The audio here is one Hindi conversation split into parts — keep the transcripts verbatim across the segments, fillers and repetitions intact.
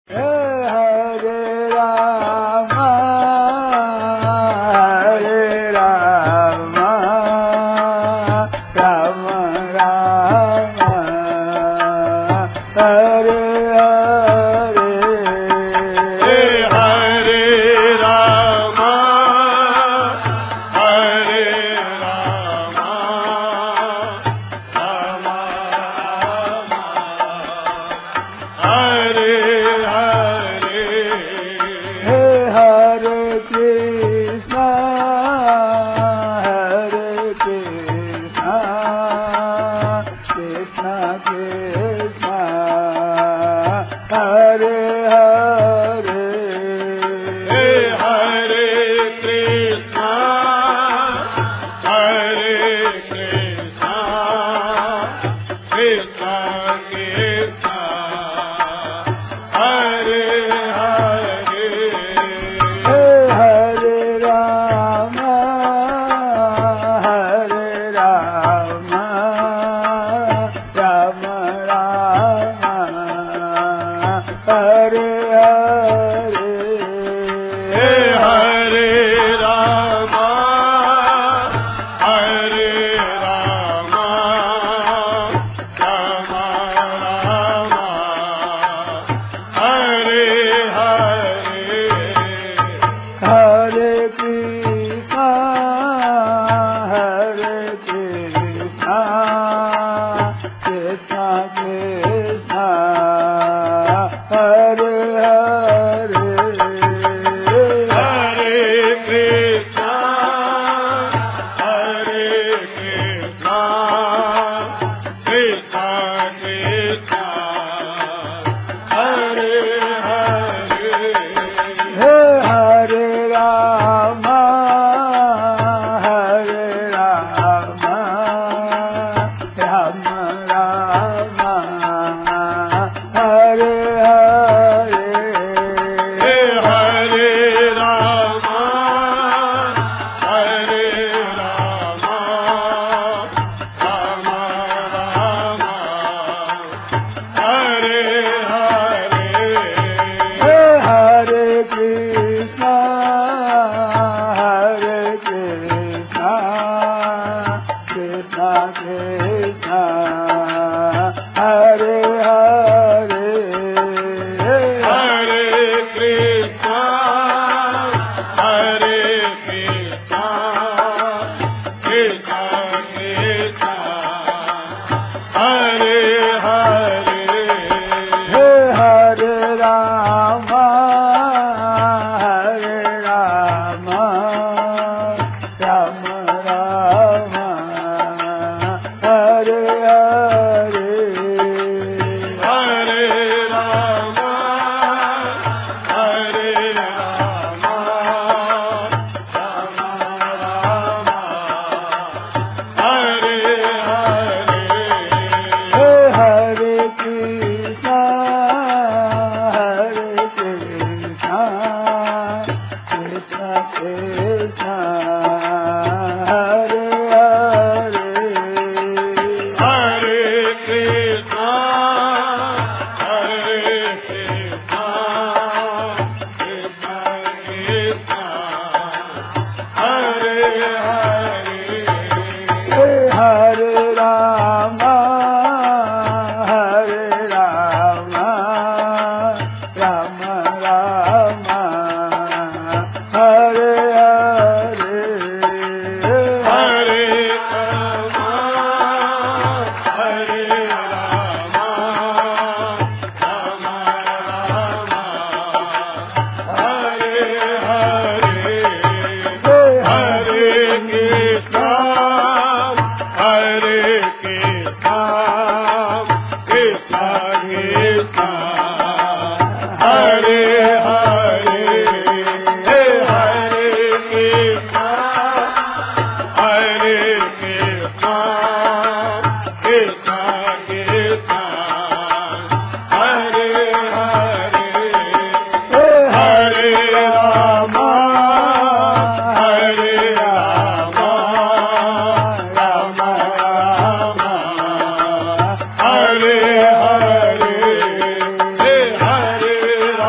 Hare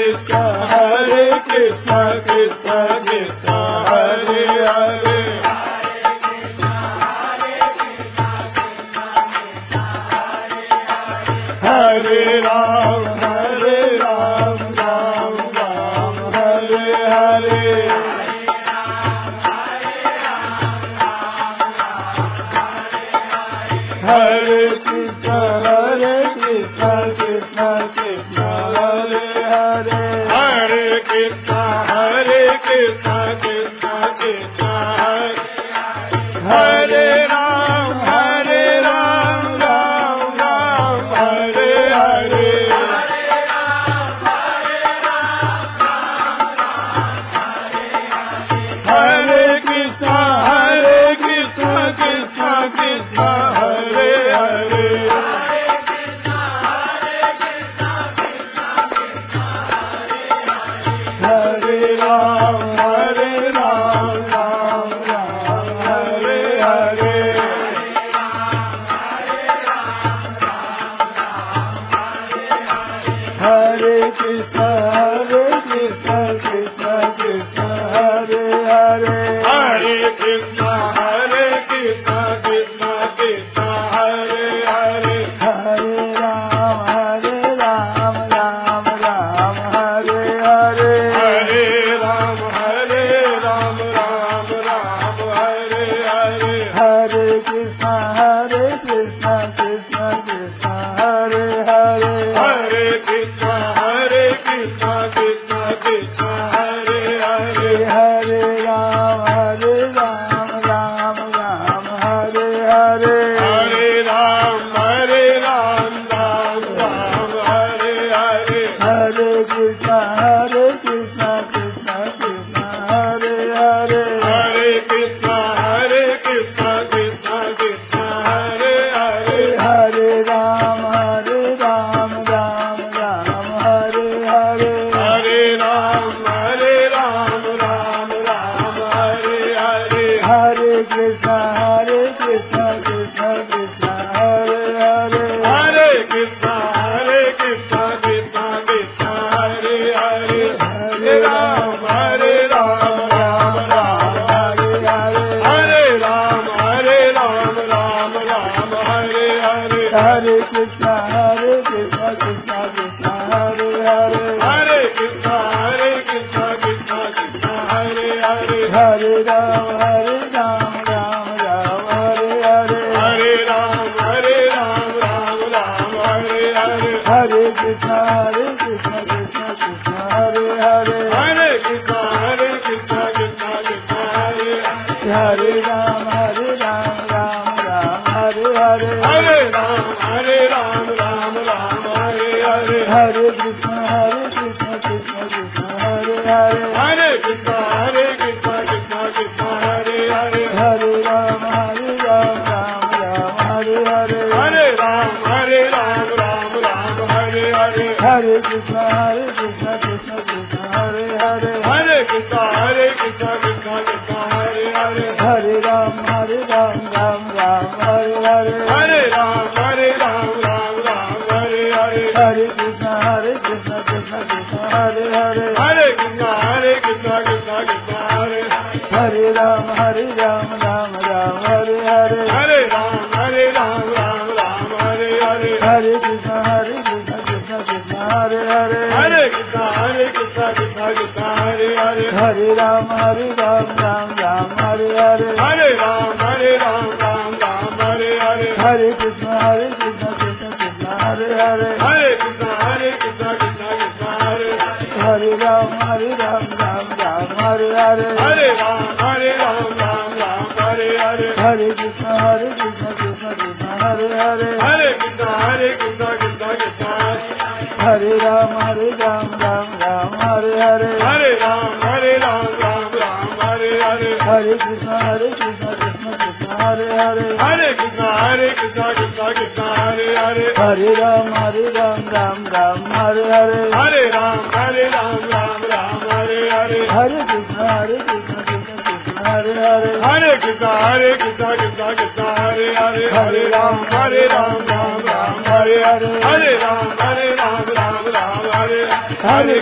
Krishna, Hare Krishna, Krishna Krishna, Hare Hare, Hare Ram, Hare Ram, Ram Ram, Hare Hare, Hare Krishna, Hare Krishna, Krishna Krishna, Hare Hare, Hare Krishna, Hare Krishna, Krishna Krishna, Hare Ram, Hare Ram, Ram Ram, Hare Hare, Hare Krishna, Hare Krishna, Krishna Krishna, Hare Hare, Hare Ram, Hare Ram, Ram Ram, Hare Hare, Hare Krishna, Hare Krishna, Krishna Krishna, Hare Hare, Hare Krishna, Hare Krishna, Krishna Krishna, Hare Hare, Hare Ram, Hare Ram, Ram Ram, Hare Hare, Hare Ram, Hare Ram, Ram Ram, Hare Hare, Hare Krishna, Hare Krishna, Krishna Krishna, Hare Hare, Hare Krishna, Hare Krishna, Krishna Krishna, Hare Hare, Hare Ram, Hare Ram, Ram Ram, Hare Hare, Hare Ram, Hare Ram, Ram Ram, Hare Hare, Hare Krishna, Hare Krishna, Krishna Krishna, Hare Hare, Hare Krishna, Hare Krishna, Krishna Krishna, Hare Hare, Hare Ram, Hare Ram, Ram Ram, Hare Hare, Hare Ram, Hare Ram, Ram Ram, Hare Hare, Hare Krishna, Hare Krishna, Krishna Krishna, Hare Hare, Hare Krishna, Hare Krishna, Krishna Krishna, Hare Hare, Hare Ram, Hare Ram, Ram Ram, Hare Hare, Hare Ram, Hare Ram, Ram Ram, Hare Hare, Hare Krishna, Hare Krishna, Krishna Krishna, Hare Hare, Hare Krishna, Hare Krishna, Krishna Krishna, Hare Hare, Hare Ram, Hare Ram, Ram Ram, Hare Hare, Hare Ram, Hare Ram, Ram Ram, Hare Hare, Hare Krishna, Hare Krishna, Krishna Krishna, Hare Hare, Hare Krishna, Hare Krishna, Krishna Krishna, Hare Hare, Hare Ram, Hare Ram, Ram Ram, Hare Hare, Hare Ram, Hare Ram, Ram Ram, Hare Hare, Hare Krishna, Hare Krishna, Krishna Krishna, Hare Hare, Hare Krishna, Hare Krishna, Krishna Krishna, Hare Hare, Hare Ram, Hare Ram, Ram Ram, Hare Hare, Hare Ram, Hare Ram, Ram Ram, Hare Hare, Hare Krishna, Hare Krishna, Krishna Krishna, Hare Hare, Hare Krishna, Hare Krishna, Krishna Krishna, Hare Hare, Hare Ram, Hare Ram, Ram Ram, Hare Hare, Hare Ram, Hare Ram, Ram Ram, Hare Hare, Hare Krishna, Hare Krishna, Krishna Krishna, Hare Hare, Hare Krishna, Hare Krishna, Krishna Krishna, Hare Hare, Ram, Hare Ram, Ram Ram, Hare Hare, Hare Ram, Hare Ram, Ram Ram, Hare Hare, Hare Krishna, Hare Krishna, Krishna Krishna, Hare Hare, Hare Krishna, Hare Krishna, Krishna Krishna, Hare Hare, Hare Ram, Hare Ram, Ram Ram, Hare Hare, Hare Ram, Hare Ram, Ram Ram, Hare Hare, Hare Krishna, Hare Krishna, Krishna Krishna, Hare Hare, Hare Krishna, Hare Krishna, Krishna Krishna, Hare Hare, Ram, Hare Ram, Ram Ram, Hare Hare, Hare Ram, Hare Ram, Ram Ram, Hare Hare, Hare Krishna, Hare Krishna, Krishna Krishna, Hare Hare, Hare Krishna, Hare Krishna, Krishna Krishna, Hare Ram, Hare Ram, Ram Ram, Hare Hare, Hare Ram, Hare Ram, Ram Ram, Hare Hare, Hare Krishna, Hare Krishna, Krishna Krishna, Hare Hare, Hare Krishna, Hare Krishna, Krishna Krishna, Hare Hare, Hare Ram, Hare Ram, Ram Ram, Hare Hare, Hare Ram, Hare Ram, Ram Ram, Hare Hare, Hare Krishna, Hare Krishna, Krishna Krishna, Hare Hare, Hare Krishna, Hare Krishna, Krishna Krishna, Hare Hare, Hare Ram, Hare Ram, Ram Ram, Hare Hare, Hare Ram, Hare Ram, Ram Ram, Hare Hare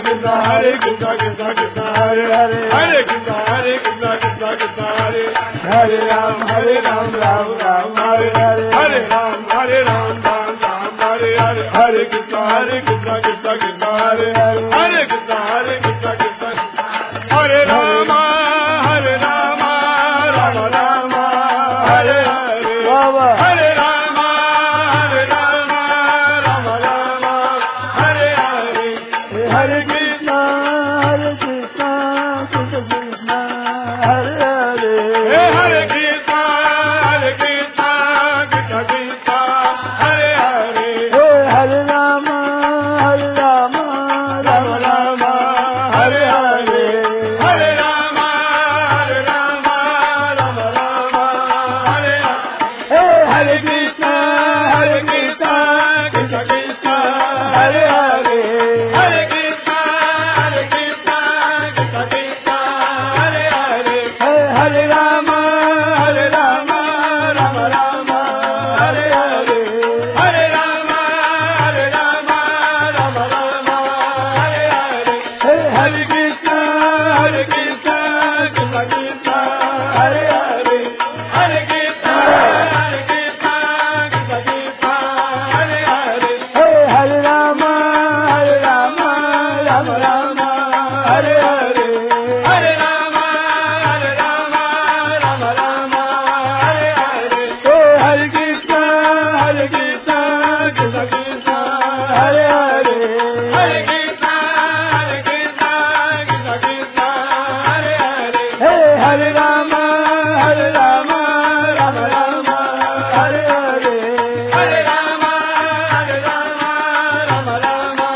Krishna, Hare Krishna, Krishna Krishna, Hare Hare, Hare Krishna, Hare Krishna, Krishna Krishna, Hare Hare Ram, Hare Ram, Ram Ram, Hare Hare, Hare Ram, Hare Ram, Ram Ram, Hare Hare, Hare Krishna, Hare Krishna, Krishna Krishna, Hare Hare, Hare Krishna, Hare Krishna, Krishna Hare Rama, Hare Rama, Rama Rama, Hare Hare, Hare Rama, Hare Rama, Rama Rama, Hare Hare, Hare Krishna, Hare Krishna, Krishna Krishna, Hare Hare, Hare Krishna, Hare Krishna, Krishna Krishna, Hare Hare, Hare Rama, Hare Rama, Rama Rama, Hare Hare, Hare Rama, Hare Rama, Rama Rama, Hare Hare, Hare Krishna, Hare Krishna, Krishna Krishna, Hare Hare, Hare Krishna, Hare Krishna, Krishna Krishna, Hare Hare, Hare Rama, Hare Rama, Rama Rama, Hare Hare, Hare Rama, Hare Rama, Rama Rama, Hare Hare, Hare Krishna, Hare Krishna, Krishna Krishna, Hare Hare, Hare Krishna, Hare Krishna, Krishna Krishna, Hare Hare, Hare Rama, Hare Rama, Rama Rama, Hare Hare, Hare Rama, Hare Rama, Rama Rama, Hare Hare, Hare Krishna, Hare Krishna, Krishna Krishna, Hare Hare, Hare Krishna, Hare Krishna, Krishna Krishna, Hare Hare, Hare Rama, Hare Rama, Rama Rama, Hare Hare, Hare Rama, Hare Rama, Rama Rama,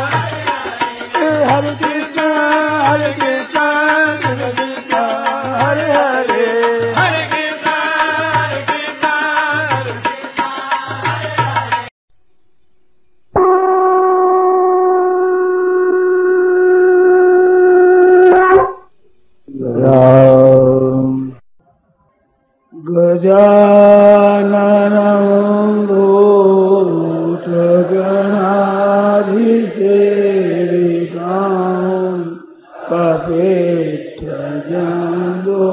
Hare Krishna, Hare Krishna, Krishna Krishna, Hare Hare, Hare Krishna, Hare Krishna, Hare Gajananam Bhutaganaधिसेवितां Kapittajambo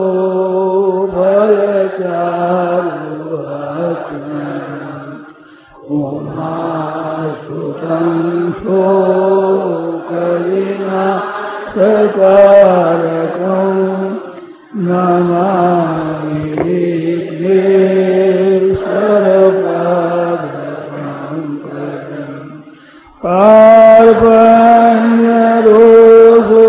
Balacharuvatam Umasutam Shokalina Satarakam Namami Vighneswarapadankaram Parvanyaroso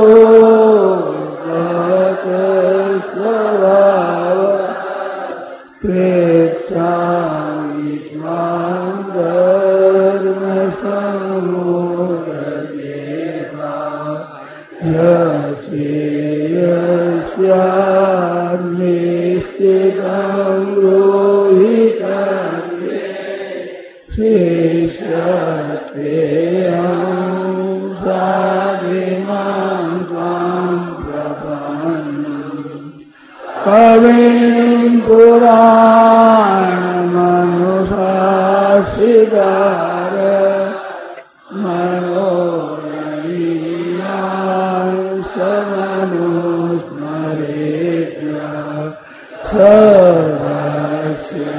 Bhakasvara Prechami Tvam Dharma Samudacheta Yasyasyam rohitam Shishyastreyam sadimam tvam prapannam Kavim Puranamanusasidara Manoraniyam Samanusmaretya Sarvasya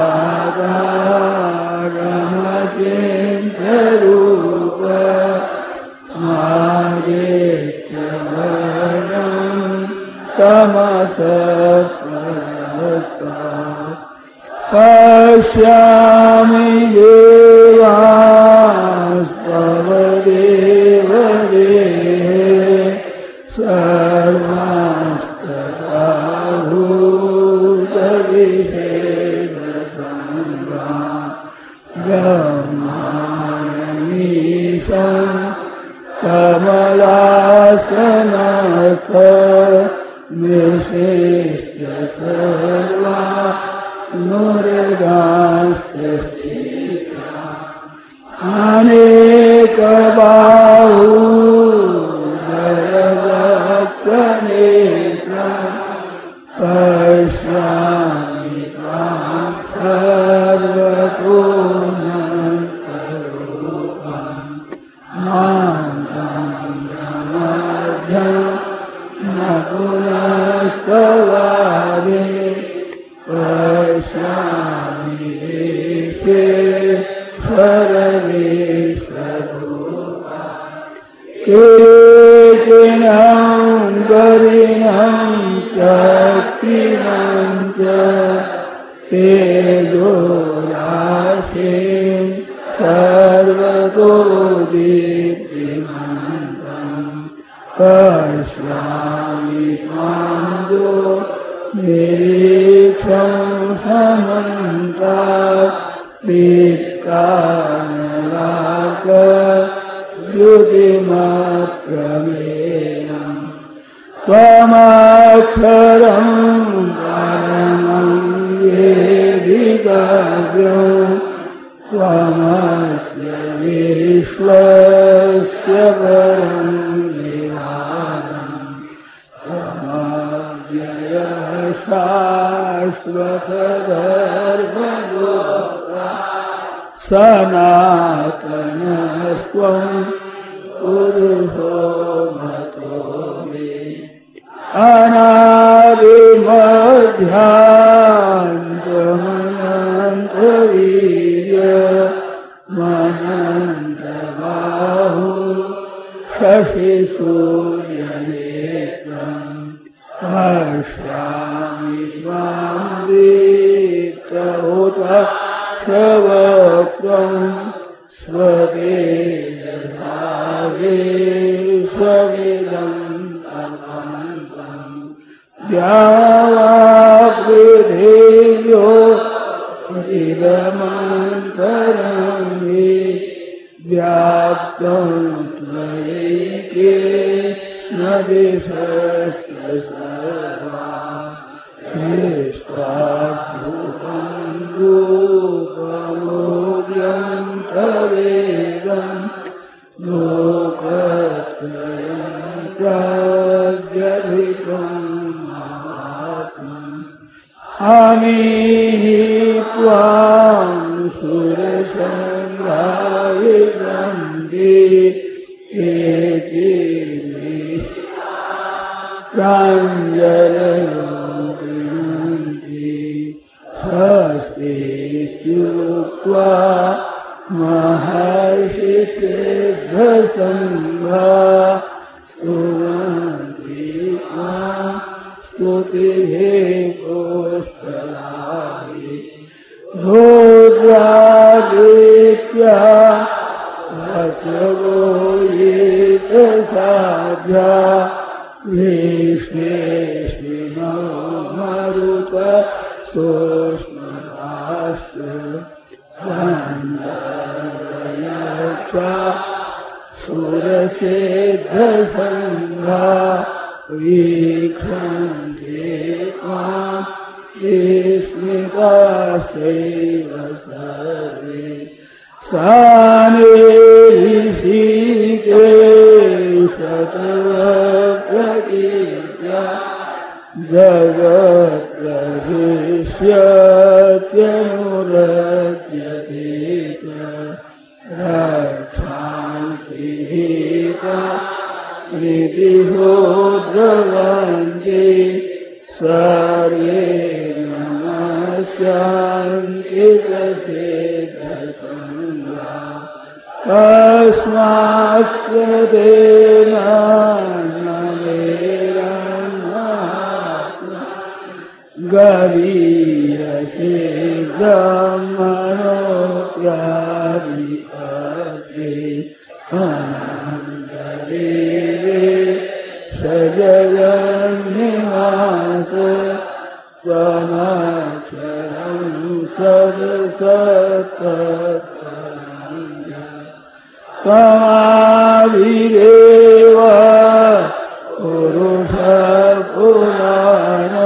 Bhagaramachintarupa Madityavarnam Tamasapparastat Pashyami devastvavadevadehe sarvastatahutabhisheshasambrah brahmanamisham kamalasyanastha nishishya sarva nuridasya aneka bahu dharabhaktanetra pashyami tvam sarvatunantarupam mantam केचिनं गरिणं चक्रिणं च तेजोराशिं सर्वतो दीप्तिमन्तं पश्यामि त्वां निरीक्षं समन्तात् दीप्तानलाकद्युतिमप्रमेयम् त्वमक्षरं परमं वेदितव्यं त्वमस्य विश्वस्य परं निधानम् त्वमव्ययः शाश्वतधर्मगोप्ता सनातनस्त्वं पुरुषो मतो मे अनादिमध्यान्तमनन्तवीर्यमनन्तबाहु शशिसूर्यनेत्रम् पश्यामि त्वां दीप्तहुताक्षवक्त्रं स्वतेजसा विश्वमिदम् द्यावापृथिव्यो चिदमन्तरं हि व्याप्तं त्वयैकेन दिशश्च सर्वा दृष्ट्वाद्भुतं रूपमोऽव्यं तवेदं लोकत्रयं प्रव्यथितम् अमीहि त्वां सुरसङ्घा विशन्ति केचिन्मे प्राञ्जलयो गृह्णन्ति स्वस्तीत्युक्त्वा महर्षिसिद्धसङ्घा स्तुवन्ति त्वां स्तुतिभिः पुष्कलानि रुद्रादित्या वसवो ये साध्या विश्वेश्विनो मरुत सोष्मराश्च गन्धर्वयक्षा सुरसिद्धसङ्घा वीक्षन्ते त्वां विस्मिताश्चैव सर्वे सानिऋषिकेशतवप्रकीर्त्या जगत्प्रशिष्यत्यनुरज्यते च रक्षांसि भीता प्रीतिहो द्रवन्ति सर्वे नमस्यान्ति च सिद्धसङ्घा तस्मात् स तेन नमेरन्मात्मा गरीयसे ब्रह्मणोऽप्यादिपत्रे अनन्तदेवे सजगन्निवास त्वमक्षरं सदसत्तत्परं त्वमादिदेव पुरुषः पुराण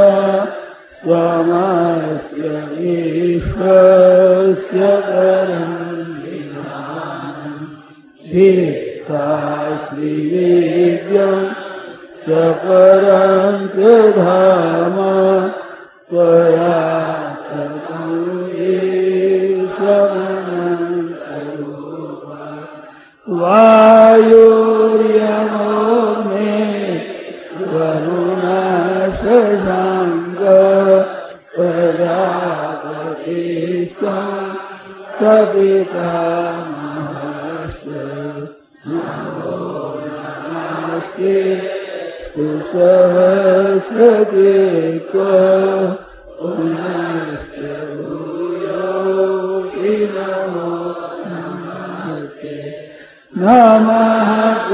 त्वमस्य विश्वस्य परं निधानम् भित्तासि वेद्यं च परं च धाम त्वया ततं विश्वमनन्तरूपा वायुर्यमोऽग्ने वरुणः शशाङ्क प्रजापतिस्त्वं पितामहस्य नमो नमस्ते सहस्रते पुनश्च भूयोऽपि नमो नमस्ते नमः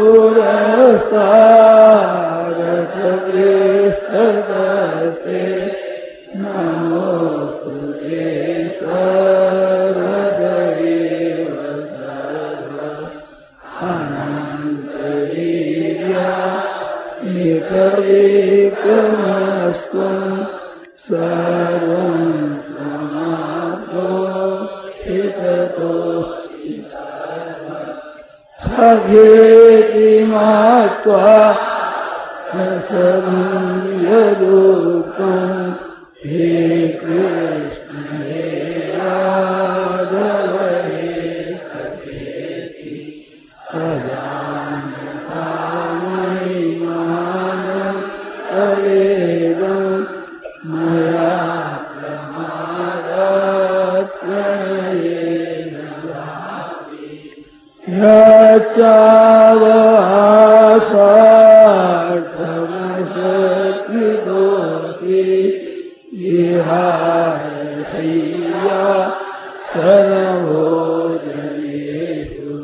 पुरस्तादथ पृष्ठतस्ते नमोस्तुते सर्वदेव सर्व अनन्तवीर्या एकविक्रमस्त्वं सर्वं समाप्तोषिततोऽसि सखेति मत्वा रसनं यदुक्तं हे कृष्ण हे यादव हे सखेति अजानता महिमानं तवेदं मया प्रमादात् प्रणयेन यच्चावसार्थमशक्तिदोषि विहाय शय्या सर्वभोजनेषु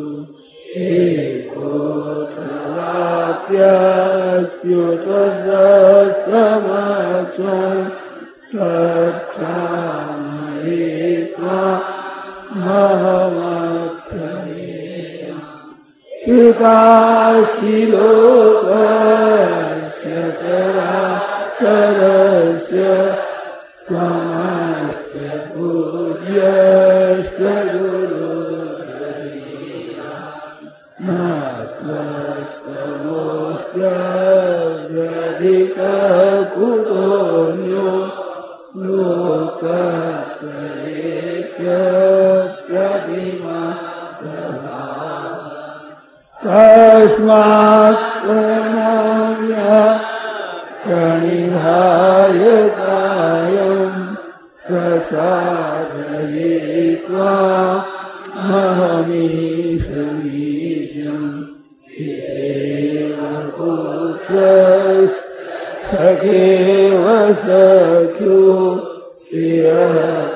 एकोऽथवाप्यस्युतसमक्षं तत्क्षामये त्वामहमप्रमेयम् पितासि लोकस्य चराचरस्य त्वमस्य पूज्यस्य गुरुर्गरीया न त्वस्तमोऽस्त्यधिककुतोऽन्यो लोकत्रयेऽप्यप्रतिमा तस्मात् प्रणम्य प्रणिधाय कायं प्रसादयित्वा महमीशमीड्यं पितेव पुत्रस् सखेव सख्यो प्रियः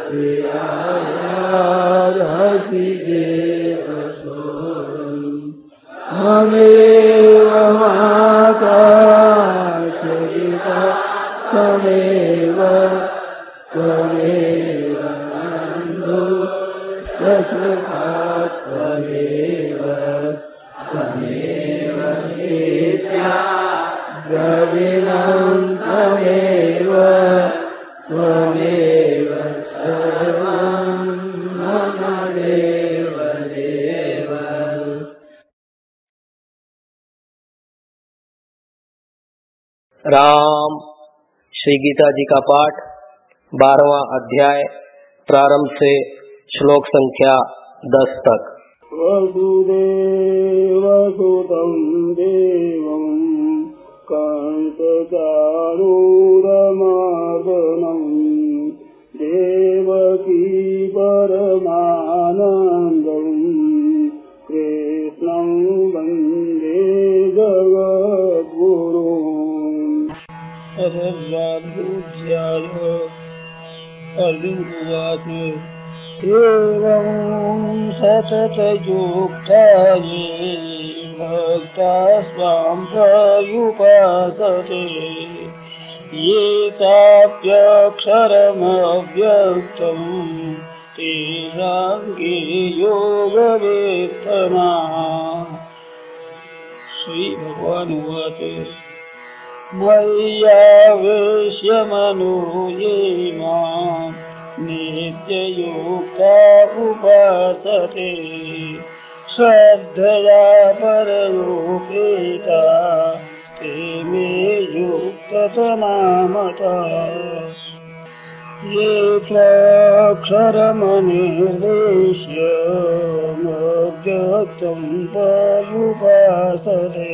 प्रियायार्हसि देव सोऽहम् त्वमेव माता च पिता त्वमेव त्वमेव बन्धुश्च त्वमेव त्वमेव नित्या द्रविणं त्वमेव त्वमेव सर्वं मम देव देव। राम श्री गीता जी का पाठ बारहवां अध्याय प्रारंभ से श्लोक संख्या दस तक। वसुदेवसुतं देवं कंसचाणूरमर्दनं देवकी परमानन्दं कृष्णं वन्दे जगद्गुरुम्। अध्याय अर्जुन उवाच एवं सततयुक्ता ये भक्ताः स्वां पर्युपासते ये चाप्यक्षरमव्यक्तं तेषां के योगवेत्तमाः। श्री भगवान उवाच मय्यावेश्य मनो ये मां नित्ययुक्ता उपासते श्रद्धया परयोपेता ते मे युक्ततमा मताः। ये त्वाक्षरमनिर्देश्य मव्यक्तं पर्युपासते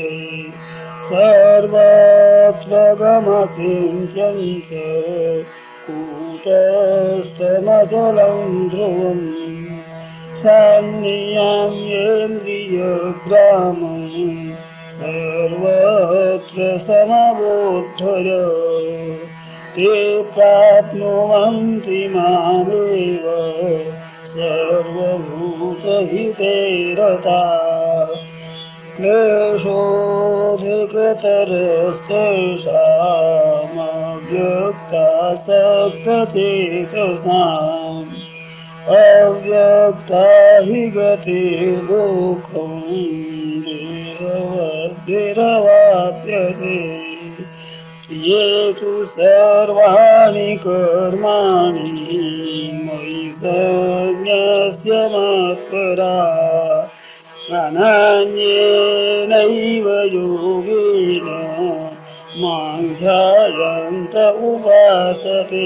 सर्वत्वगमचिन्त्यन्त कूटस्थमचलं ध्रुवम् सान्नियम्येन्द्रियग्रामम् सर्वत्र समबोधय ते प्राप्नुवन्ति मामेव सर्वभूतहिते रताः क्लेशोऽधिकतरस्तेषामव्यक्तासक्तचेतसाम् अव्यक्ता हि गतिर्दुःखम् देहवद्भिरवाप्यते ये तु सर्वाणि कर्माणि मयि सन्न्यस्य मत्पराः अनन्येनैव योगेन मां ध्यायन्त उपासते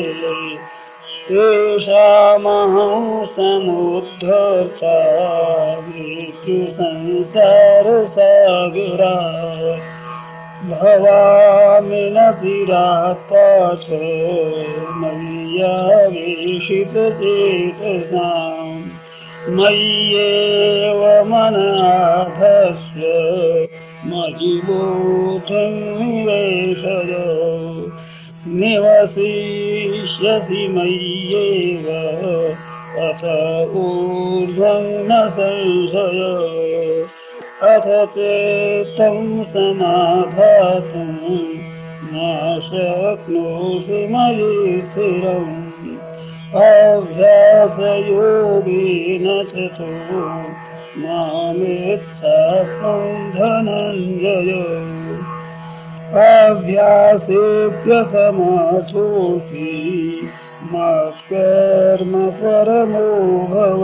तेषामहं समुद्धर्ता मृत्युसंसारसागरात् भवामि न चिरात् पार्थ मय्यावेशितचेतसाम् मय्येव मन आधत्स्व मयिबोधं निवेशय निवसिष्यसि मय्येव अथ ऊर्ध्वं न संशय अथ चेत्तं समाधातुं न शक्नोषि मयि स्थिरम् अभ्यासयोगेन ततो मामेत्सात्वं धनञ्जय अभ्यासेऽप्यसमर्थोऽसि मत्कर्म परमो भव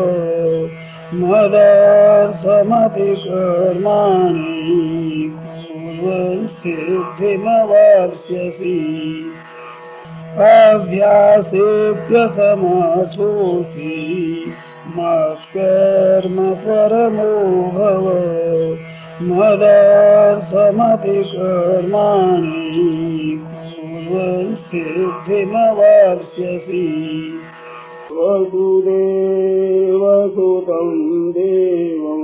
मदर्थमपि कर्माणि कुर्वन् सिद्धिमवाप्स्यसि अभ्यासेऽप्यसमर्थोऽसि मत्कर्म परमो भव मदर्थमपि कर्माणि कुर्वन् सिद्धिमवाप्स्यसि वसुदेवसुतं देवं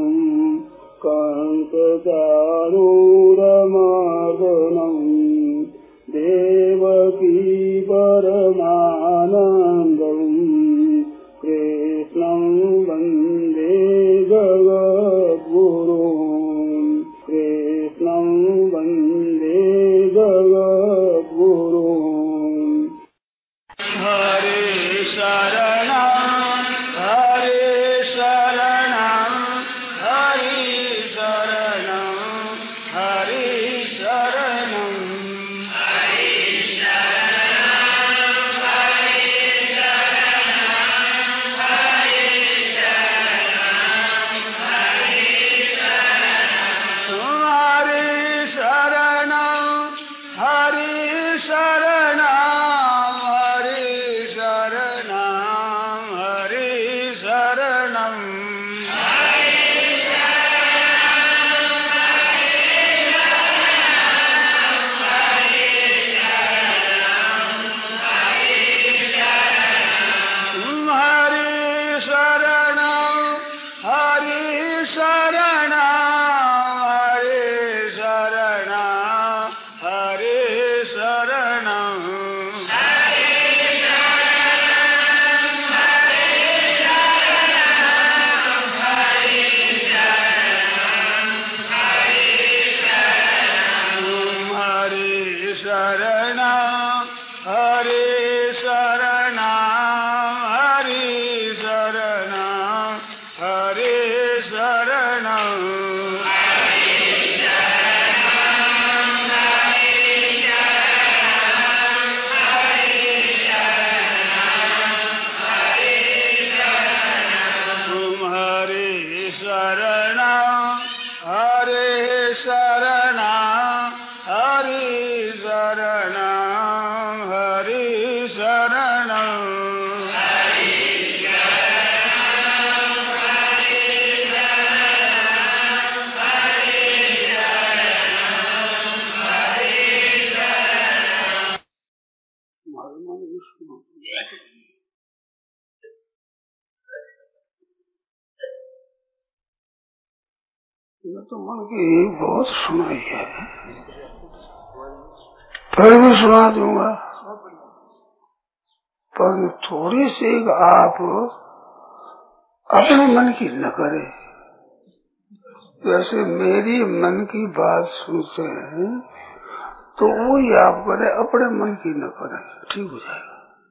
कंसचाणूरमर्दनं देवकी परमानन्दं कृष्णं वन्दे जगद्गुरुं कृष्णं वन्दे जगद्गुरुं हरे शरणं हरे शरणं हरे शरणं हरे शरणं मैं तो मन की बहुत सुनाई है, फिर भी सुना दूंगा, पर थोड़ी सी आप अपने मन की न करें। जैसे मेरी मन की बात सुनते हैं तो वही आप करें, अपने मन की न करें, ठीक हो जाएगा।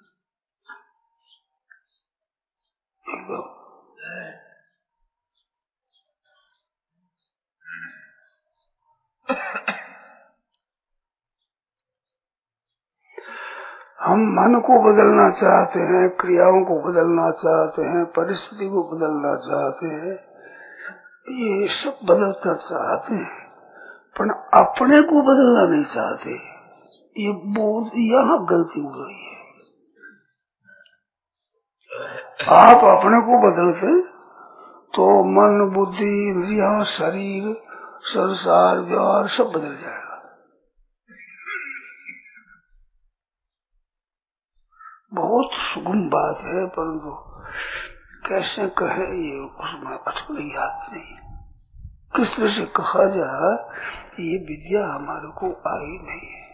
हम मन को बदलना चाहते हैं, क्रियाओं को बदलना चाहते हैं, परिस्थिति को बदलना चाहते हैं, ये सब बदलना चाहते हैं, पर अपने को बदलना नहीं चाहते। ये बहुत यहाँ गलती हो रही है। आप अपने को बदलते तो मन, बुद्धि, इंद्रियां, शरीर, संसार, व्यवहार सब बदल जाएगा। बहुत सुगम बात है, परंतु कैसे कहे ये उसमें अटकल याद नहीं। किस तरह से कहा जाए, ये विद्या हमारे को आई नहीं है।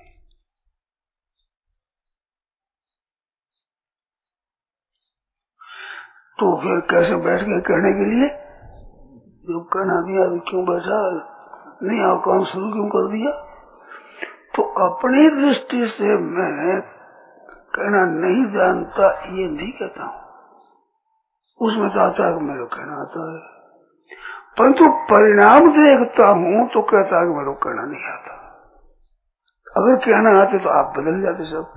तो फिर कैसे बैठ के कहने के लिए, जो कहना दिया क्यों बैठा नहीं, आप काम शुरू क्यों कर दिया? तो अपनी दृष्टि से मैं कहना नहीं जानता ये नहीं कहता हूँ, उसमें तो आता है कि मेरे कहना आता है, परंतु परिणाम देखता हूँ तो कहता है कि मेरे कहना नहीं आता। अगर कहना आते तो आप बदल जाते सब,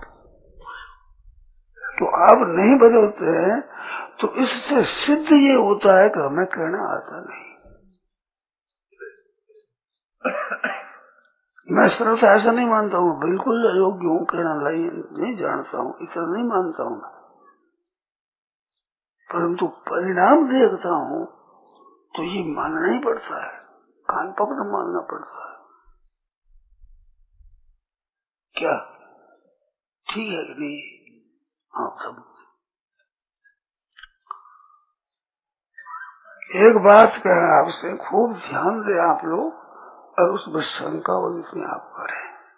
तो आप नहीं बदलते हैं, तो इससे सिद्ध ये होता है कि हमें कहना आता नहीं। मैं सरलता ऐसा नहीं मानता हूँ, बिल्कुल अयोग्य हूँ, कहना नहीं जानता हूँ, इतना नहीं मानता हूँ, परंतु परिणाम देखता हूँ तो ये मानना ही पड़ता है, कान पकड़ मानना पड़ता है। क्या ठीक है कि नहीं? आप सब एक बात कहें आपसे, खूब ध्यान दें आप लोग, और उस पर शंका और इसमें आप करें।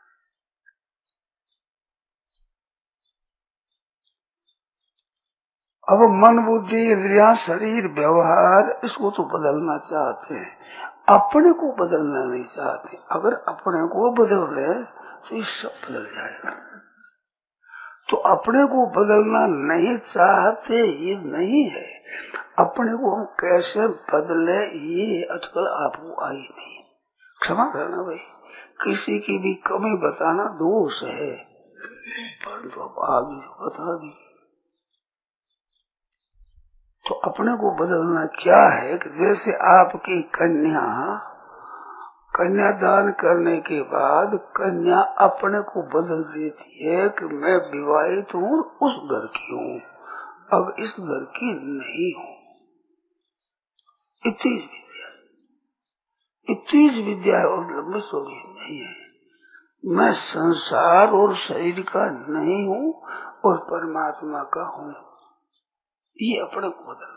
अब मन, बुद्धि, इंद्रियां, शरीर, व्यवहार, इसको तो बदलना चाहते हैं, अपने को बदलना नहीं चाहते। अगर अपने को बदल रहे तो ये सब बदल जाएगा। तो अपने को बदलना नहीं चाहते ये नहीं है, अपने को हम कैसे बदले ये अटकल आपको आई नहीं। क्षमा करना भाई, किसी की भी कमी बताना दोष है, परंतु अब आगे बता दी। तो अपने को बदलना क्या है कि जैसे आपकी कन्या, कन्यादान करने के बाद कन्या अपने को बदल देती है कि मैं विवाहित हूँ, उस घर की हूँ, अब इस घर की नहीं हूँ। इतनी विद्या, इतनी विद्या है और लंबी स्टोरी नहीं है। मैं संसार और शरीर का नहीं हूँ और परमात्मा का हूँ, ये अपने को बदलना।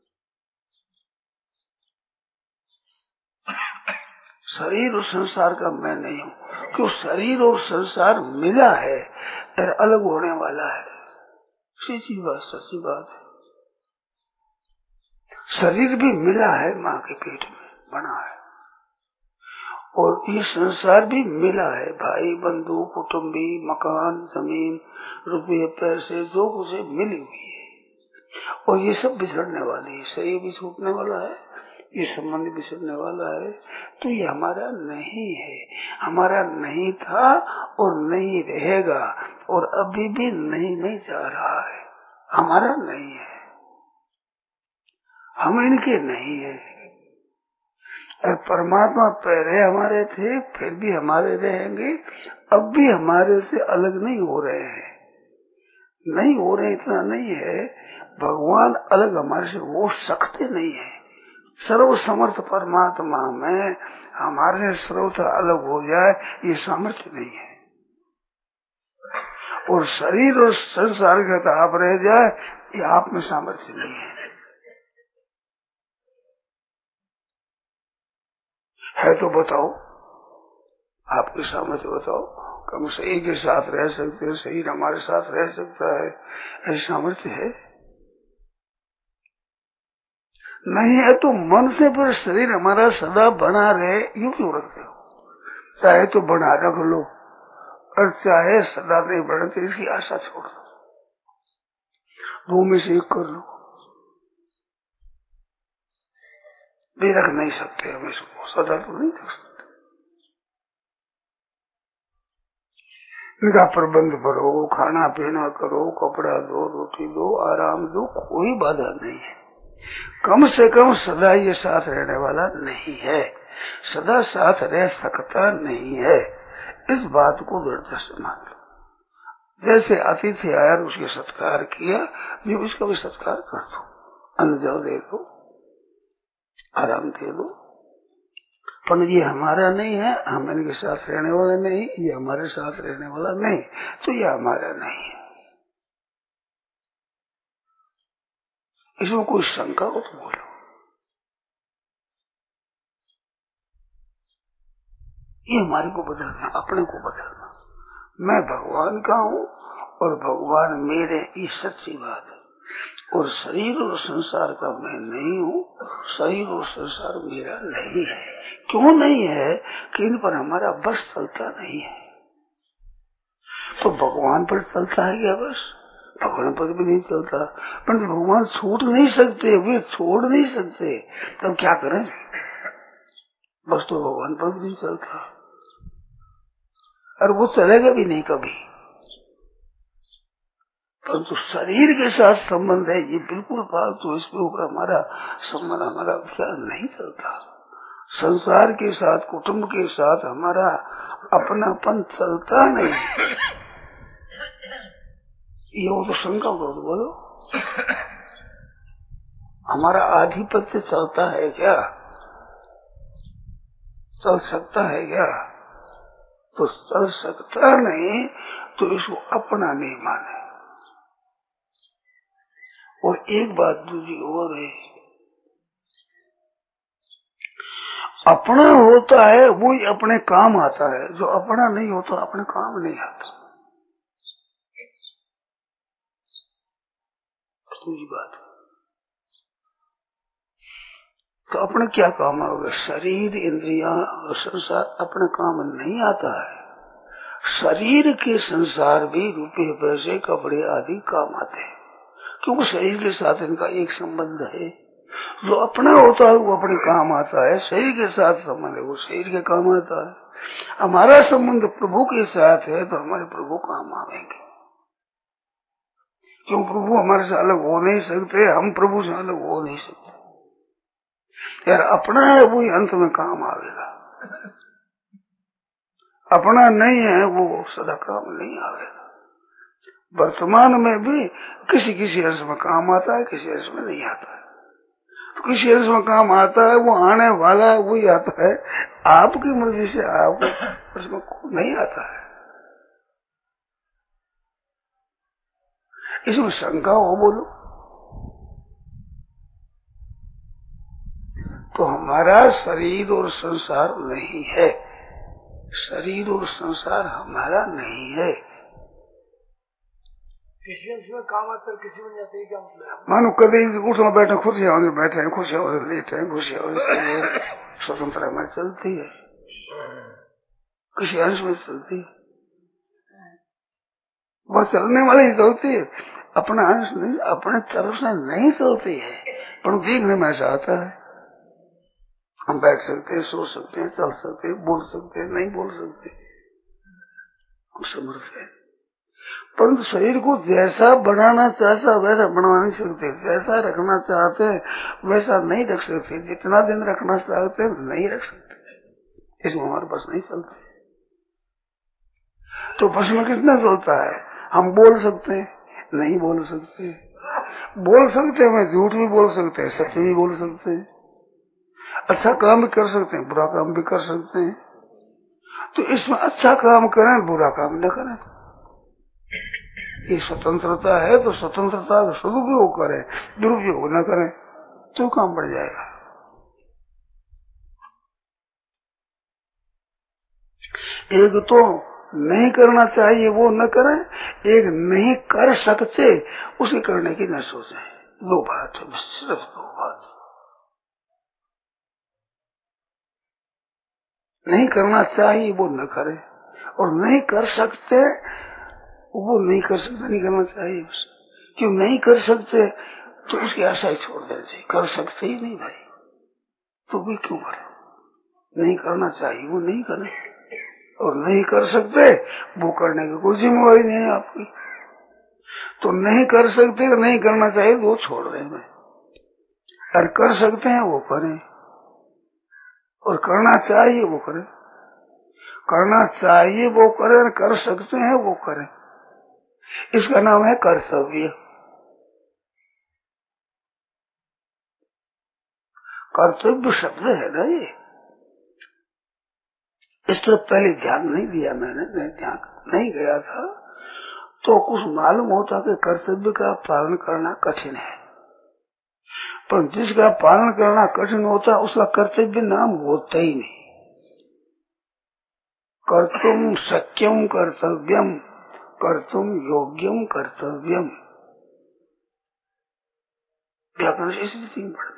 शरीर और संसार का मैं नहीं हूँ, क्यों? शरीर और संसार मिला है और अलग होने वाला है, सीधी बात, सच्ची बात है। शरीर भी मिला है, माँ के पेट में बना है, और ये संसार भी मिला है, भाई बंधु कुटुंबी, मकान, जमीन, रुपये, पैसे, जो कुछ मिली हुई है, और ये सब बिछड़ने वाली है। शरीर भी छूटने वाला है, ये संबंध बिछड़ने वाला है, तो ये हमारा नहीं है, हमारा नहीं था और नहीं रहेगा, और अभी भी नहीं नहीं जा रहा है, हमारा नहीं है, हम इनके नहीं है। और परमात्मा पहले हमारे थे, फिर भी हमारे रहेंगे, अब भी हमारे से अलग नहीं हो रहे हैं, नहीं हो रहे इतना नहीं है, भगवान अलग हमारे से हो सकते नहीं है। सर्व समर्थ परमात्मा में हमारे सर्वथा अलग हो जाए ये सामर्थ्य नहीं है, और शरीर और संसार के साथ आप रह जाए ये आप में सामर्थ्य नहीं है। है तो बताओ, आपके सामर्थ्य बताओ। कम शरीर के साथ रह सकते हैं, शरीर हमारे साथ रह सकता है, ऐसी सामर्थ्य है? नहीं है तो मन से पर शरीर हमारा सदा बना रहे, यूं क्यों रखते हो? चाहे तो बना रख लो और चाहे सदा नहीं बढ़े तो इसकी आशा छोड़ दो, दो में से एक कर लो। भी रख नहीं सकते हम इसको, सदा तो नहीं रख सकते। इनका प्रबंध करो, खाना पीना करो, कपड़ा दो, रोटी दो, आराम दो, कोई बाधा नहीं है। कम से कम सदा ये साथ रहने वाला नहीं है, सदा साथ रह सकता नहीं है। इस बात को दृढ़ता से मान लो। जैसे अतिथि आया उसके सत्कार किया, जो इसका भी सत्कार कर दो, अन्न जल दे दो, आराम दे दो। पर ये हमारा नहीं है, हम इनके साथ रहने वाला नहीं, ये हमारे साथ रहने वाला नहीं, तो ये हमारा नहीं है। इसमें कोई शंका हो तो बोलो। ये हमारे को बदलना, अपने को बदलना। मैं भगवान का हूँ और भगवान मेरे, ये सच्ची बात है। और शरीर और संसार का मैं नहीं हूँ, शरीर और संसार मेरा नहीं है। क्यों नहीं है? कि इन पर हमारा बस चलता नहीं है। तो भगवान पर चलता है क्या बस? भगवान पर भी नहीं चलता। पर भगवान छूट नहीं सकते, वे छोड़ नहीं सकते, तब क्या करें? बस तो भगवान पर भी नहीं चलता और वो चलेगा भी नहीं कभी। परंतु शरीर के साथ संबंध है, ये बिल्कुल फालतू, इसके ऊपर हमारा संबंध, हमारा ख्याल नहीं चलता। संसार के साथ, कुटुंब के साथ हमारा अपनापन चलता नहीं। ये वो तो शंका करो, बोलो हमारा आधिपत्य चलता है क्या? चल सकता है क्या? तो चल सकता नहीं, तो इसको अपना नहीं माने। और एक बात दूसरी और है, अपना होता है वो ही अपने काम आता है, जो अपना नहीं होता अपने काम नहीं आता। दूसरी बात, तो अपने क्या काम आओगे? शरीर, इंद्रियां और संसार अपने काम नहीं आता है। शरीर के संसार भी रुपये, पैसे, कपड़े आदि काम आते हैं, क्योंकि शरीर के साथ इनका एक संबंध है। जो अपना होता है वो अपने काम आता है, शरीर के साथ संबंध है वो शरीर के काम आता है। हमारा संबंध प्रभु के साथ है तो हमारे प्रभु काम आवेंगे, क्यों? प्रभु हमारे से अलग हो नहीं सकते, हम प्रभु से अलग हो नहीं सकते। यार अपना है वो ही अंत में काम आवेगा, अपना नहीं है वो सदा काम नहीं आवेगा। वर्तमान में भी किसी किसी अंश में काम आता है, किसी अंश में नहीं आता है। तो किसी अंश में काम आता है, वो आने वाला है वही आता है। आपकी मर्जी से आपको उसमें नहीं आता है। इसमें शंका हो बोलो तो हमारा शरीर और संसार नहीं है, शरीर और संसार हमारा नहीं है। किसी अंश में काम आता है, किसी में नहीं आते, क्या मतलब? मानो कभी उठना बैठे, खुशियां होने बैठे हैं, खुशियां हो लेटे हैं, खुशियां हो स्वतंत्र हमारी चलती है, किसी अंश में चलती है, वह चलने वाली ही चलती है, अपना अंश नहीं, अपने तरफ से नहीं चलती है। पर देखने में ऐसा आता है, हम बैठ सकते हैं, सो सकते हैं, चल सकते हैं, बोल सकते हैं, नहीं बोल सकते, हम समर्थ हैं। परंतु शरीर को जैसा बनाना चाहता वैसा बना नहीं सकते, जैसा रखना चाहते हैं वैसा नहीं रख सकते, जितना दिन रखना चाहते हैं नहीं रख सकते, इसमें हमारे पास नहीं चलते। तो बस में कितना चलता है? हम बोल सकते हैं, नहीं बोल सकते, बोल सकते हैं, मैं झूठ भी बोल सकते हैं, सत्य भी बोल सकते हैं, अच्छा काम भी कर सकते हैं, बुरा काम भी कर सकते हैं। तो इसमें अच्छा काम करें, बुरा काम न करें, ये स्वतंत्रता है। तो स्वतंत्रता का सदुपयोग करें, दुरुपयोग न करें, तो काम बढ़ जाएगा। एक तो नहीं करना चाहिए वो न करें, एक नहीं कर सकते उसे करने की न सोचें। दो बात है, सिर्फ दो बात। नहीं करना चाहिए वो न करें, और नहीं कर सकते वो नहीं कर सकते, नहीं करना चाहिए उसे। क्यों नहीं कर सकते तो उसकी आशा ही छोड़ देना चाहिए। कर सकते ही नहीं भाई तो भी क्यों करें? नहीं करना चाहिए वो नहीं करें, और नहीं कर सकते वो करने की कोई जिम्मेवारी नहीं है आपकी। तो नहीं कर सकते, नहीं करना चाहिए वो छोड़ दें मैं, और कर सकते हैं वो करें, और करना चाहिए वो करें। करना चाहिए वो करें, और कर सकते हैं वो करें। इसका नाम है कर्तव्य। कर्तव्य शब्द है ना ये। इस तरफ पहले ध्यान नहीं दिया मैंने, नहीं ध्यान नहीं गया था तो कुछ मालूम होता कि कर्तव्य का पालन करना कठिन है, पर जिसका पालन करना कठिन होता उसका कर्तव्य नाम होता ही नहीं। कर्तुम शक्यम कर्तव्यम, कर्तुम योग्यम कर्तव्यम, व्याकरण इस स्थिति में पड़ता।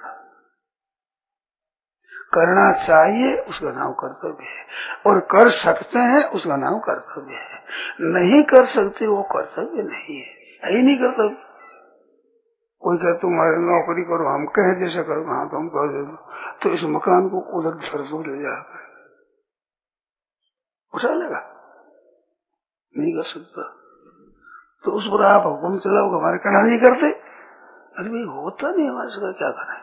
करना चाहिए उसका नाम कर्तव्य है, और कर सकते हैं उसका नाम कर्तव्य है। नहीं कर सकते वो कर्तव्य नहीं है, है ही नहीं कर्तव्य। कोई कहे तुम्हारी नौकरी करो, हम कहे जैसा करो, हाँ तो हम कह दे तो इस मकान को उधर धर दो, ले जाकर उठा लेगा, नहीं कर सकता। तो उस पर आप हुक्म चलाओ, हमारे कहना नहीं करते। अरे भाई होता नहीं हमारे से, क्या करें?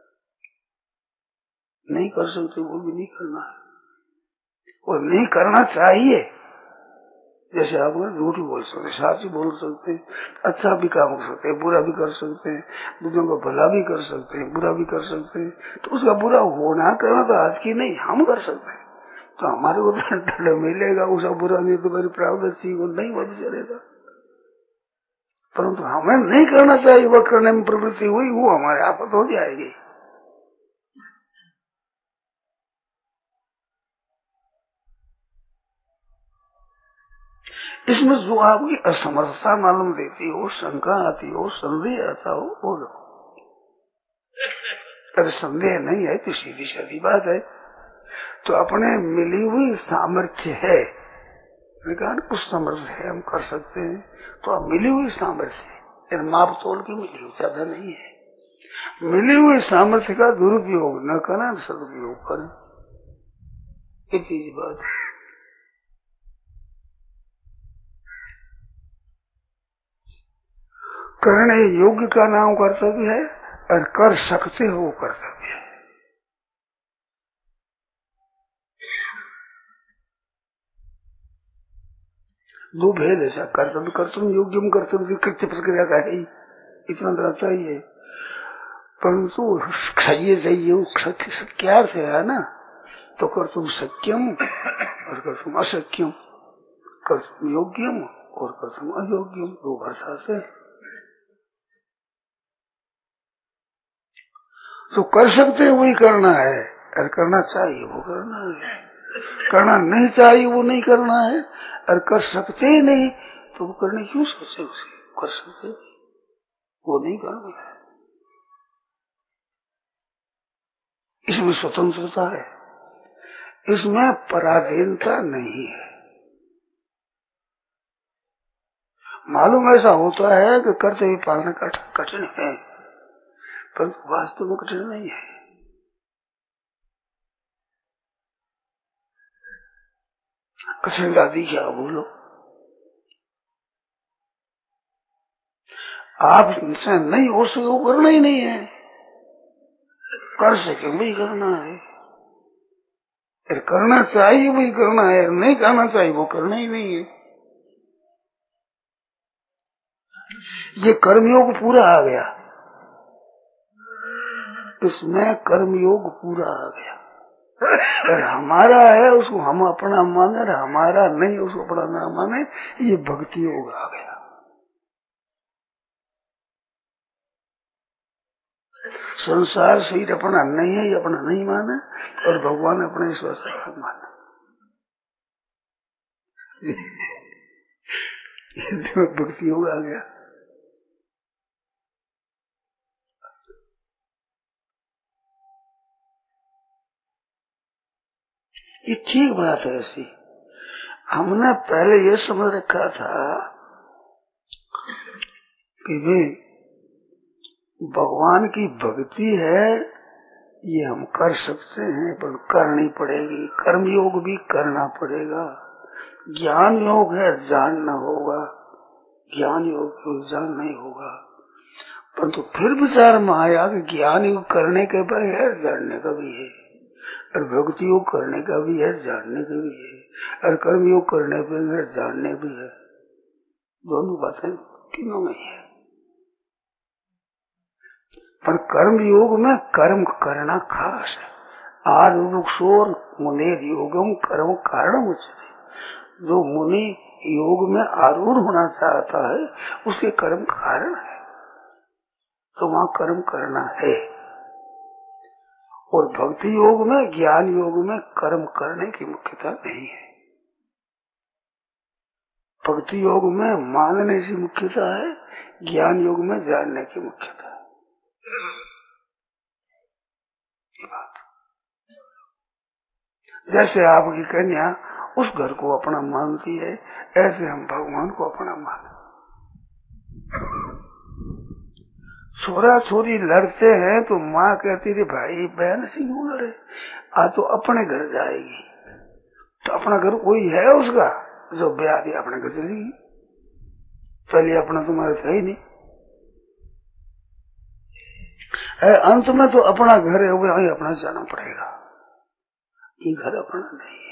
नहीं कर सकते वो भी नहीं करना है, और नहीं करना चाहिए। जैसे आप झूठ भी बोल सकते, सच भी बोल सकते हैं, अच्छा भी काम कर सकते हैं, बुरा भी कर सकते हैं, दूसरों का भला भी कर सकते हैं, बुरा भी कर सकते हैं। तो उसका बुरा होना करना तो आज की नहीं, हम कर सकते हैं। तो हमारे को तो डर मिलेगा, उसका बुरा नहीं तो मेरी प्रावधान सी को नहीं वो भी चलेगा। परंतु हमें नहीं करना चाहिए, वह करने में प्रवृत्ति हुई, वो हमारे आपत हो जाएगी। इसमें जो आपकी असमर्थता मालूम देती हो, शंका आती हो, संदेह आता हो, बोलो। अगर संदेह नहीं है तो सीधी सीधी बात है, तो अपने मिली हुई सामर्थ्य है, कुछ सामर्थ्य है हम कर सकते हैं, तो आप मिली हुई सामर्थ्य, माप तोल की मिली हुई, ज्यादा नहीं है। मिली हुई सामर्थ्य का दुरुपयोग न करें, सदुपयोग करें, इतनी बात है। करने योग्य का नाम कर्तव्य है, और कर सकते हो वो कर्तव्य है। दो भेद ऐसा, कर्तव्य कर्तव्य योग्यम कर्तव्य कृत्य प्रक्रिया का है, इतना तो चाहिए। परंतु क्षय चाहिए, क्या अर्थ है ना, तो कर्तुम शक्यम और कर्तुम अशक्यम, कर्तुम योग्यम और कर्तुम अयोग्यम, दो भाषा से। तो कर सकते वही करना है, और करना चाहिए वो करना है। करना नहीं चाहिए वो नहीं करना है, और कर सकते ही नहीं तो वो करने क्यों सोचे? उसे कर सकते नहीं, वो नहीं करना है। इसमें स्वतंत्रता है, इसमें पराधीनता नहीं है। मालूम ऐसा होता है कि कर्तव्य पालना कठिन है, परंतु वास्तव में कठिन नहीं है। कठिन दादी क्या बोलो, आप इनसे नहीं हो सके वो करना ही नहीं है, कर सके वही करना है, फिर करना चाहिए वही करना है, नहीं करना चाहिए वो करना ही नहीं है। ये कर्मयोग पूरा आ गया, इसमें कर्मयोग पूरा आ गया। अगर हमारा है उसको हम अपना माने, और हमारा नहीं उसको अपना ना माने, ये भक्ति योग आ गया। संसार शरीर अपना नहीं है, ये अपना नहीं माना, और भगवान अपने विश्वास अपना माना। भक्ति योग आ गया। ये ठीक बात है। ऐसी हमने पहले ये समझ रखा था कि भाई भगवान की भक्ति है, ये हम कर सकते हैं, पर करनी पड़ेगी। कर्म योग भी करना पड़ेगा। ज्ञान योग है, जानना होगा। ज्ञान योग जान नहीं होगा। परंतु फिर विचार में आया कि ज्ञान योग करने के भी है, जानने का भी है, और भक्ति योग करने का भी है, जानने का भी है, और कर्म योग करने पे है, जानने भी है। दोनों बातें तीनों में है। पर कर्म योग में कर्म करना खास है। आज रुक्षोर मुनेर योगम कर्म कारण उच्चते। जो मुनि योग में आरूढ़ होना चाहता है, उसके कर्म कारण है, तो वहां कर्म करना है। और भक्ति योग में, ज्ञान योग में कर्म करने की मुख्यता नहीं है। भक्ति योग में मानने की मुख्यता है, ज्ञान योग में जानने की मुख्यता है। ये बात जैसे आपकी कन्या उस घर को अपना मानती है, ऐसे हम भगवान को अपना मानते। छोरा छोरी लड़ते हैं तो माँ कहती रे भाई बहन से क्यों लड़े, आज तो अपने घर जाएगी। तो अपना घर कोई है उसका जो ब्याह दिया अपने घर चलेगी। पहले अपना तुम्हारा सही नहीं, अंत में तो अपना घर है, वही अपना जाना पड़ेगा। ये घर अपना नहीं है।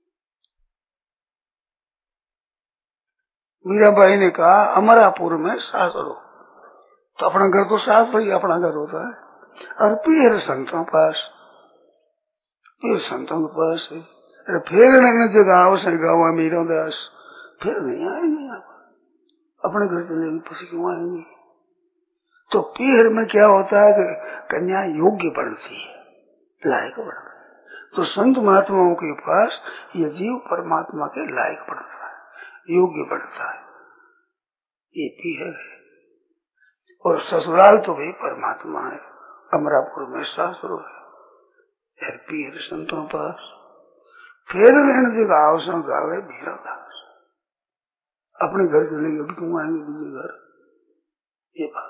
मीराबाई ने कहा अमरापुर में सासर हो, तो अपना घर तो सासर ही अपना घर होता है। और पीर संतों पास, पीर संतों के पास है। अरे फिर न जगाओ से गावा मीरा दास, फिर नहीं आएंगे यहाँ पर, अपने घर चलेंगे, पसी क्यों आएंगे। तो पीर में क्या होता है कि कन्या योग्य बनती है, लायक बनती है। तो संत महात्माओं के पास ये जीव परमात्मा के लायक बनता है, योग्य बनता है। ये पीर है। और ससुराल तो भी परमात्मा है, अमरापुर में सासुर है। यार पीर संतों पास फिर गाँव से गावे मीरा दास, अपने घर चलेंगे, अभी क्यों आएंगे दूसरे घर। ये बात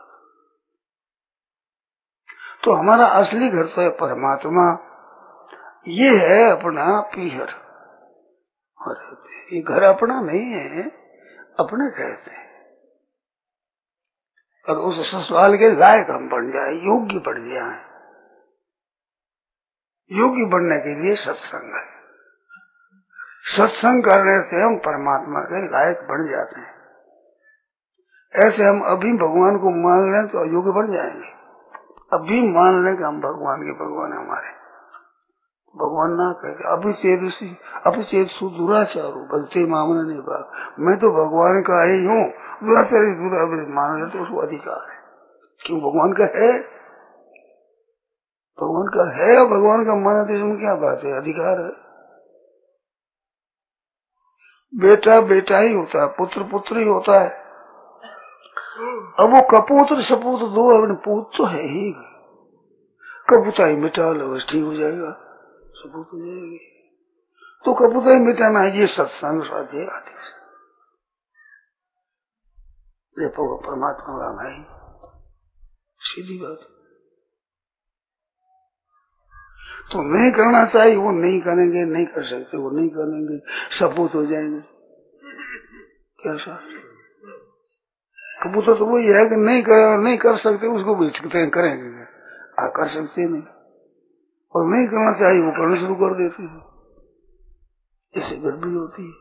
तो हमारा असली घर तो है परमात्मा, ये है अपना पीहर। और ये घर अपना नहीं है, अपने रहते हैं। और उस ससुराल के लायक हम बन जाए, योग्य बन जाए। योग्य बनने के लिए सत्संग है। सत्संग करने से हम परमात्मा के लायक बन जाते हैं। ऐसे हम अभी भगवान को मान लें तो अयोग्य बन जाएंगे। अभी मान लें कि हम भगवान के भगवान है हमारे, भगवान ना कहते अभी से अभी से दुराचारू बजते मामला नहीं बा, मैं तो भगवान का ही हूँ, दुराचारी दूरा मान ले तो उसको अधिकार है। क्यों भगवान का है, भगवान का है और भगवान का माना तो इसमें क्या बात है, अधिकार है। बेटा बेटा ही होता है, पुत्र पुत्र ही होता है। अब वो कपूत्र सपूत दो अपने पूत तो है ही, कपूताई मिटा लो बस ठीक हो जाएगा, सपूत हो जाएगी। तो कपूताई मिटाना ये सत्संग स्वाध्याय आदि से देखो परमात्मा का भाई, सीधी बात। तो नहीं करना चाहिए, वो नहीं करेंगे, नहीं कर सकते, वो नहीं करेंगे, सपूत हो जाएंगे। क्या साथ कबूतर तो वही है कि नहीं कर नहीं कर सकते, उसको बेचते हैं, करेंगे आ कर सकते नहीं, और नहीं करना चाहिए वो करना शुरू कर देते हैं। इससे गड़बड़ी होती है।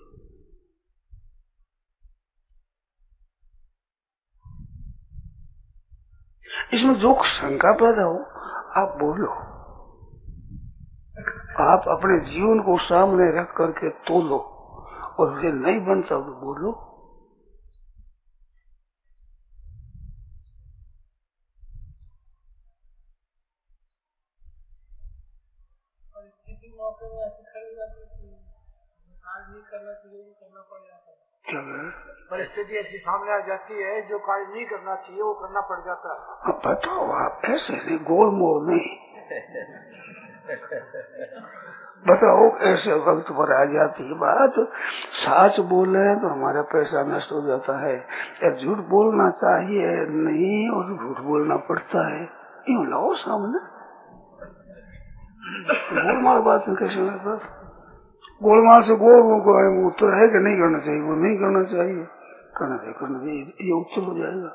इसमें जो शंका पैदा हो आप बोलो, आप अपने जीवन को सामने रख करके तोलो, और फिर नहीं बनता तो बोलो। क्या है? परिस्थिति ऐसी सामने आ जाती है जो कार्य नहीं करना चाहिए वो करना पड़ जाता है। अब बताओ आप, ऐसे नहीं, गोल मोड़ नहीं। बताओ, ऐसे वक्त पर आ जाती है बात, सच बोले तो हमारा पैसा नष्ट हो जाता है, या झूठ बोलना चाहिए नहीं और झूठ बोलना पड़ता है, यूँ लाओ सामने। गोलमाल बात से कैसे बात, गोलमाल से गोल उत्तर है कि नहीं करना चाहिए, वो नहीं करना चाहिए, करना चाहिए करना चाहिए, ये उत्तर हो जाएगा।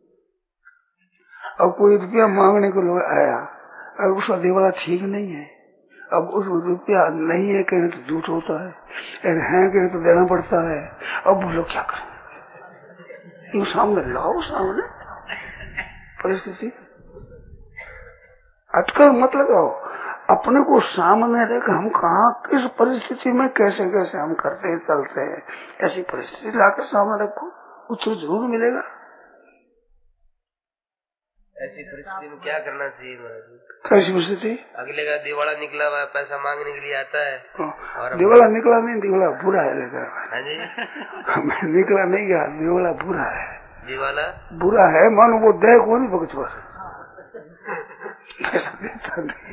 अब कोई रुपया मांगने को लोग आया, अब उसका देवड़ा ठीक नहीं है, अब उस रुपया नहीं है कहें तो झूठ होता है, अगर है कहें तो देना पड़ता है। अब बोलो क्या करें, ये सामने लाओ, सामने परिस्थिति, अटकल मत लगाओ, अपने को सामने रख, हम कहाँ किस परिस्थिति में कैसे कैसे हम करते हैं चलते हैं, ऐसी परिस्थिति लाकर सामने रखो, उत्तर जरूर मिलेगा। ऐसी परिस्थिति में क्या करना चाहिए महाराज जी? कैसी परिस्थिति? अगले का दिवाला निकला हुआ पैसा मांगने के लिए आता है, और दिवाला निकला नहीं, दिवाला बुरा है लेकर। हाँ जी, मैं निकला नहीं गया, दिवाला बुरा है, दिवाला बुरा है, मानो वो दे को नहीं भगत पर पैसा देता नहीं।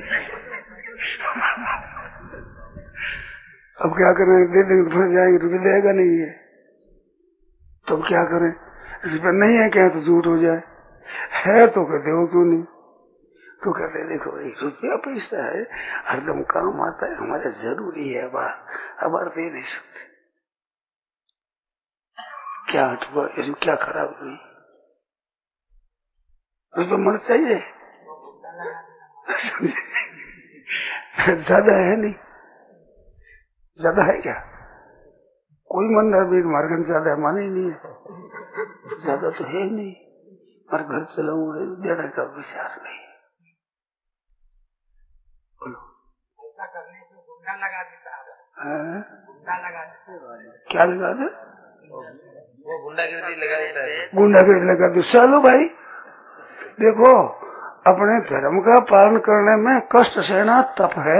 अब क्या करें, दे देंगे फंस जाएंगे, रुपये देगा नहीं है, तो अब क्या करें, रुपये नहीं है क्या तो झूठ हो जाए, है तो कहते हो क्यों नहीं, तो कहते देखो भाई रुपया पैसा है, हरदम काम आता है, हमारे जरूरी है बात, अब और दे नहीं सकते, क्या हटवा, क्या खराब हुई, रुपया मन चाहिए ज्यादा है नहीं, ज्यादा है क्या, कोई मन मार्गन ज्यादा है, माने ही नहीं है, ज्यादा तो है नहीं, और घर चलाऊंगा देने का विचार नहीं। बोलो, ऐसा करने से गुंडा लगा देता है? गुंडा लगा देता, क्या लगा दे, वो गुंडागिरी लगा देता है, गुंडागिरी लगा दो। चलो भाई देखो, अपने धर्म का पालन करने में कष्ट सहना तप है,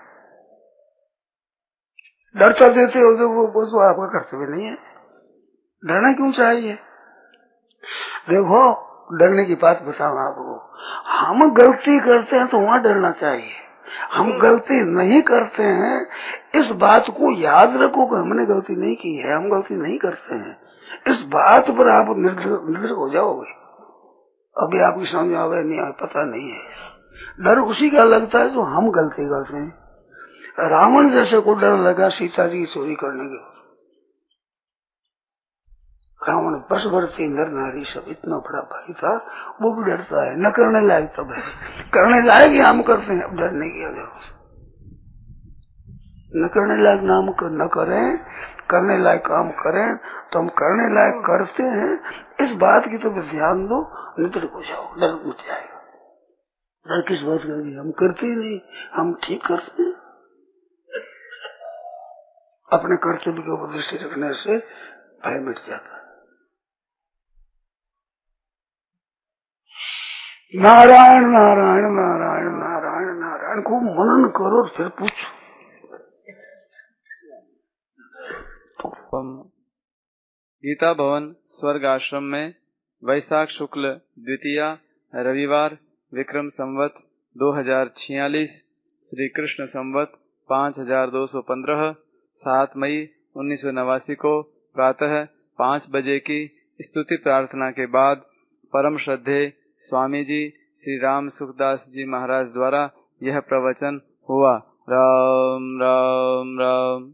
डरता देते हो तो वो वो आपका कर्तव्य नहीं है, डरना क्यों चाहिए। देखो डरने की बात बताऊं आपको, हम गलती करते हैं तो वहां डरना चाहिए, हम गलती नहीं करते हैं इस बात को याद रखो कि हमने गलती नहीं की है, हम गलती नहीं करते हैं, इस बात पर आप निर्भर हो जाओगे। अभी आपकी समझ आवे नहीं आवे पता नहीं है, डर उसी का लगता है जो हम गलती करते हैं। रावण जैसे को डर लगा सीता जी की चोरी करने के, रावण बस भरती नर नारी सब इतना बड़ा भाई था, वो भी डरता है, न करने लायक तब है, करने लायक ही हम करते हैं, अब डरने की जरूरत न करने लायक नाम कर, न करें, करने लायक काम करें तो हम करने लायक करते हैं, इस बात की तो ध्यान दो, निडर हो जाओ, डर मच जाएगा। डर किस बात का, हम करते ही नहीं, हम ठीक करते हैं। अपने कर्तव्य के ऊपर दृष्टि रखने से भय मिट जाता है। नारायण नारायण नारायण नारायण नारायण खूब मनन करो और फिर पूछो। गीता भवन स्वर्ग आश्रम में वैशाख शुक्ल द्वितीया रविवार विक्रम संवत दो हजार छियालीस श्री कृष्ण संवत पाँच हजार दो सौ पंद्रह सात मई उन्नीस सौ नवासी को प्रातः पाँच बजे की स्तुति प्रार्थना के बाद परम श्रद्धे स्वामी जी श्री राम सुखदास जी महाराज द्वारा यह प्रवचन हुआ। राम राम राम।